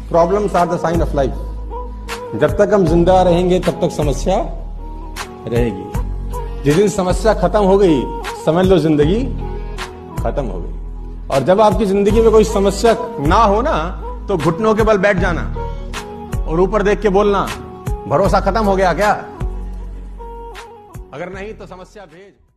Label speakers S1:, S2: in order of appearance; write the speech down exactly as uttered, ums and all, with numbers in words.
S1: Problems are the sign of life. जब तक हम जिंदा रहेंगे तब तक समस्या रहेगी। जिस दिन समस्या खत्म हो गई समझ लो जिंदगी खत्म हो गई। और जब आपकी जिंदगी में कोई समस्या ना हो ना तो घुटनों के बल बैठ जाना और ऊपर देख के बोलना भरोसा खत्म हो गया क्या? अगर नहीं तो समस्या भेज।